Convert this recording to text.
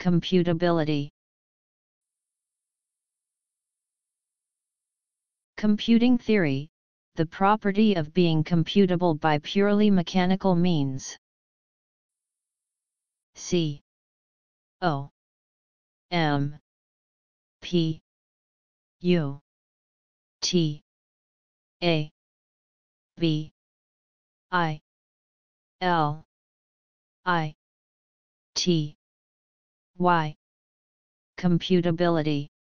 computability. Computing theory, the property of being computable by purely mechanical means. C O M P U T A B I L I T Y. Computability.